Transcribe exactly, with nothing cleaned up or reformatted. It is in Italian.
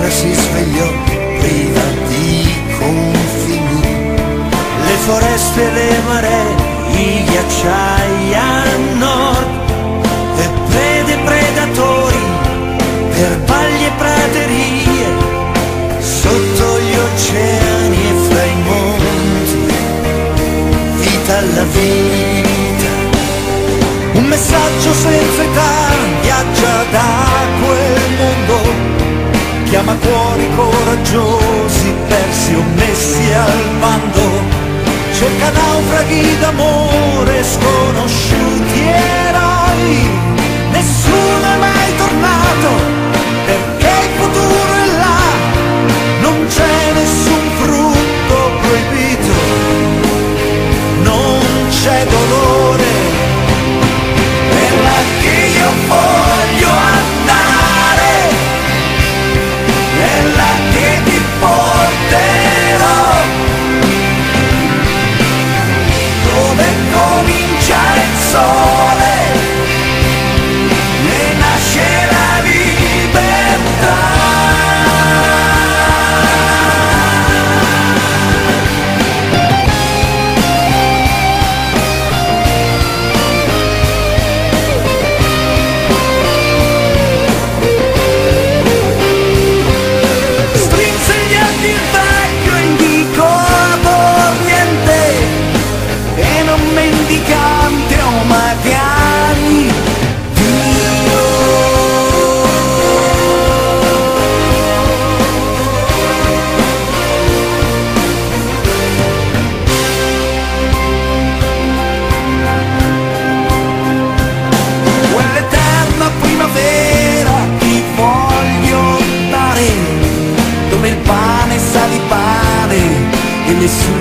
terra si svegliò priva di confini, le foreste e le maree, i ghiacciai a nord, e prede predatori per paglie e praterie, sotto gli oceani e fra i monti, vita alla vita. Un messaggio senza età viaggia da quel mondo, chiama cuori coraggiosi persi o messi al bando, cerca naufraghi d'amore, sconosciuti eroi. Nessuno è mai tornato perché il futuro è là, non c'è nessun frutto proibito, non c'è dolore. È là che io voglio andare, è là che ti porterò, dove comincia il sole e nasce la libertà. Strinse gli occhi il vecchio e indicò a niente, e non mendicante o magari Dio. Quell'eterna primavera ti voglio dare, dove il pane sa di pane e nessuno